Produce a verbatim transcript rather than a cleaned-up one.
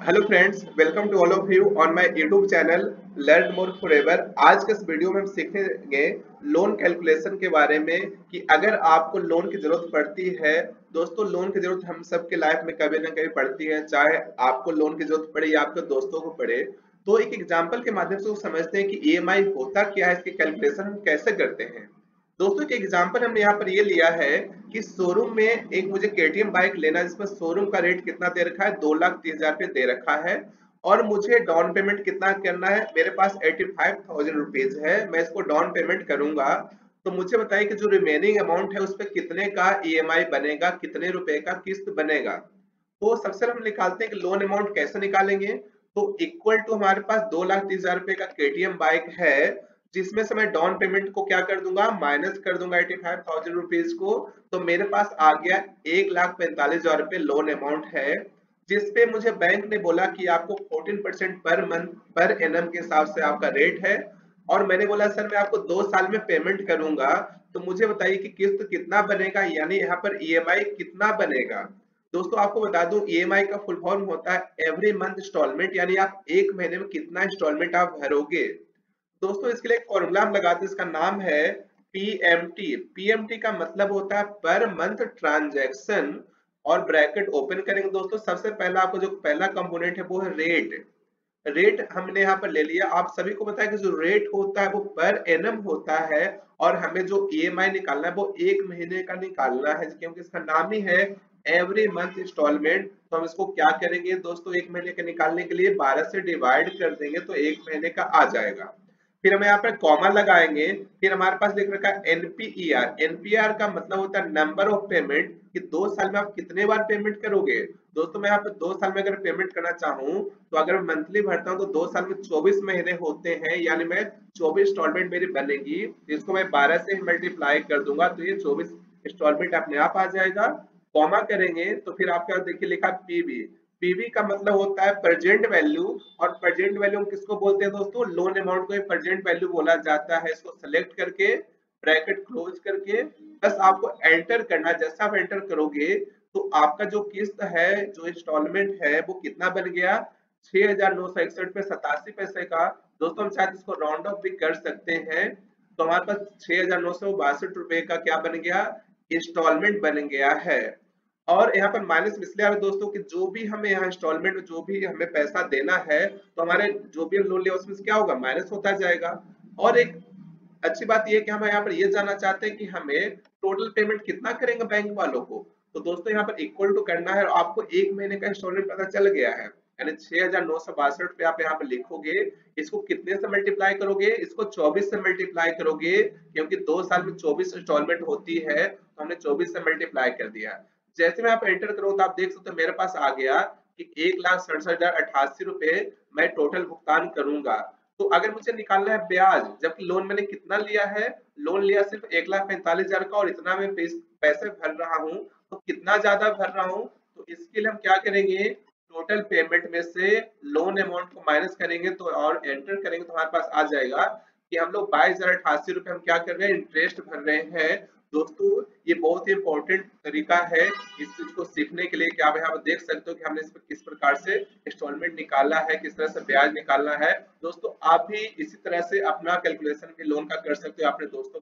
Hello friends, welcome to all of you on my YouTube channel learn more forever. आज के इस video में हम सीखेंगे लोन कैलकुलेशन के बारे में कि अगर आपको लोन की जरूरत पड़ती है। दोस्तों, लोन की जरूरत हम सबके लाइफ में कभी ना कभी पड़ती है, चाहे आपको लोन की जरूरत पड़े या आपके दोस्तों को पड़े। तो एक एग्जाम्पल के माध्यम से वो समझते हैं कि ई एम आई होता क्या है, इसकी कैलकुलेशन हम कैसे करते हैं। दोस्तों, एक एग्जांपल हमने यहाँ पर ये लिया है कि शोरूम में एक मुझे के टी एम बाइक लेना है, जिसमें शोरूम का रेट कितना दे रखा है, दो लाख तीस हजार रुपये दे रखा है। और मुझे डाउन पेमेंट कितना करना है, मेरे पास एटी फाइव थाउजेंड रुपीज है, मैं इसको डाउन पेमेंट करूंगा। तो मुझे बताइए कि जो रिमेनिंग अमाउंट है उस पर कितने का ई एम आई बनेगा, कितने रुपए का किस्त बनेगा। तो सबसे पहले हम निकालते हैं कि लोन अमाउंट कैसे निकालेंगे। तो इक्वल टू हमारे पास दो लाख तीस हजार रुपए का के टी एम बाइक है, जिसमें से मैं डाउन पेमेंट को क्या कर दूंगा, माइनस कर दूंगा एटी फाइव थाउजेंड रुपीज को। तो मेरे पास आ गया एक लाख पैंतालीस हजार रुपए लोन अमाउंट है, जिसपे मुझे बैंक ने बोला कि आपको fourteen percent per month per annum के हिसाब से आपका रेट है। और मैंने बोला सर मैं आपको दो साल में पेमेंट करूंगा, तो मुझे बताइए कि किस्त कितना बनेगा, यानी यहाँ पर ई एम आई कितना बनेगा। दोस्तों, आपको बता दूं ई एम आई का फुल फॉर्म होता है एवरी मंथ इंस्टॉलमेंट, यानी आप एक महीने में कितना इंस्टॉलमेंट आप भरोगे। दोस्तों, इसके लिए एक फॉर्मूला हम लगाते हैं, इसका नाम है P M T. P M T का मतलब होता है पर मंथ ट्रांजैक्शन। और ब्रैकेट ओपन करेंगे। दोस्तों, सबसे पहला आपको जो पहला कंपोनेंट है वो है रेट। रेट हमने यहाँ पर ले लिया। आप सभी को पता है कि जो रेट होता है वो पर एनम होता है, और हमें जो ई एम आई निकालना है वो एक महीने का निकालना है, क्योंकि इसका नाम ही है एवरी मंथ इंस्टॉलमेंट। तो हम इसको क्या करेंगे दोस्तों, एक महीने के निकालने के लिए बारह से डिवाइड कर देंगे तो एक महीने का आ जाएगा। फिर हम यहाँ पर कॉमा लगाएंगे। फिर हमारे पास लिख रखा है N P E R. N P R का मतलब होता है नंबर ऑफ पेमेंट, कि दो साल में आप कितने बार पेमेंट करोगे। दोस्तों, मैं यहाँ पे दो साल में अगर पेमेंट करना चाहूँ, तो अगर मैं मंथली भरता हूँ तो दो साल में चौबीस महीने होते हैं, यानी मैं चौबीस इंस्टॉलमेंट मेरी बनेगी। इसको मैं बारह से मल्टीप्लाई कर दूंगा तो ये चौबीस इंस्टॉलमेंट अपने आप आ जाएगा। कॉमा करेंगे तो फिर आपके देखिए लिखा पीवी। पीवी का मतलब होता है प्रेजेंट वैल्यू। और प्रेजेंट वैल्यू हम किसको बोलते हैं दोस्तों, लोन अमाउंट को प्रेजेंट वैल्यू बोला जाता है। इसको सेलेक्ट करके ब्रैकेट क्लोज करके बस आपको एंटर करना है। जैसा आप एंटर करोगे तो आपका जो किस्त है, जो इंस्टॉलमेंट है, वो कितना बन गया, छह हजार नौ सौ इकसठ पे सतासी पैसे का। दोस्तों, हम शायद इसको राउंड ऑफ भी कर सकते हैं। तो हमारे पास छह हजार नौ सौ बासठ रुपए का क्या बन गया, इंस्टॉलमेंट बन गया है। और यहाँ पर माइनस इसलिए आ रहा है दोस्तों कि जो भी हमें यहाँ इंस्टॉलमेंट में जो भी हमें पैसा देना है, तो हमारे जो भी हम लोन लिया उसमें से क्या होगा, माइनस होता जाएगा। और एक अच्छी बात ये है कि हम यहाँ पर ये जानना चाहते हैं कि हमें टोटल पेमेंट कितना करेंगे बैंक वालों को। तो दोस्तों, यहाँ पर इक्वल टू करना है, और आपको एक महीने का इंस्टॉलमेंट पता चल गया है, यानी छह हजार नौ सौ बासठ पे आप यहाँ पर लिखोगे। इसको कितने से मल्टीप्लाई करोगे, इसको चौबीस से मल्टीप्लाई करोगे, क्योंकि दो साल में चौबीस इंस्टॉलमेंट होती है, तो हमने चौबीस से मल्टीप्लाई कर दिया। जैसे मैं आप एंटर करूँ तो आप देख सकते हो मेरे पास आ गया कि एक लाख सड़सठ हजार अठासी रुपए मैं टोटल भुगतान करूंगा। तो अगर मुझे निकालना है ब्याज, जबकि लोन मैंने कितना लिया है, लोन लिया सिर्फ एक लाख पैंतालीस हजार का, और इतना मैं पैसे भर रहा हूँ, तो कितना ज्यादा भर रहा हूँ। तो इसके लिए हम क्या करेंगे, टोटल पेमेंट में से लोन अमाउंट को माइनस करेंगे तो और एंटर करेंगे तो हमारे पास आ जाएगा कि हम लोग बाईस हजार अठासी रुपए हम क्या कर रहे हैं, इंटरेस्ट भर रहे हैं। दोस्तों, ये बहुत ही इंपॉर्टेंट तरीका है इस चीज को सीखने के लिए, कि आप यहाँ पर देख सकते हो कि हमने इस पर किस प्रकार से इंस्टॉलमेंट निकाला है, किस तरह से ब्याज निकालना है। दोस्तों, आप भी इसी तरह से अपना कैलकुलेशन भी लोन का कर सकते हो, अपने दोस्तों